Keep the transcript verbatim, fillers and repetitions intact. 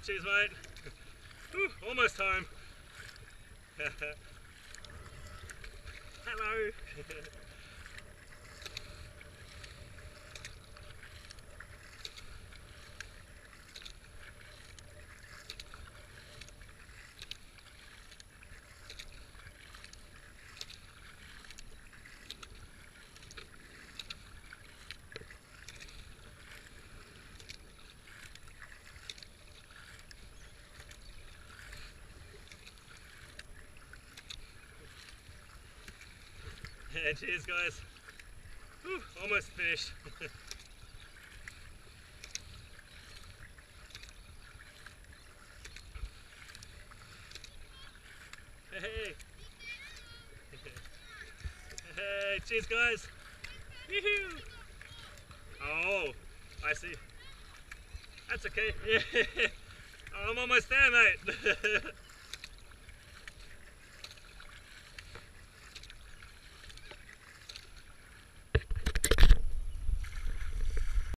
TiTrees, mate. Whew, almost home. Hello. Yeah, cheers guys. Whew, almost finished. Hey. Hey, cheers guys. Yoo-hoo. Oh, I see. That's okay. Yeah. I'm almost there, mate.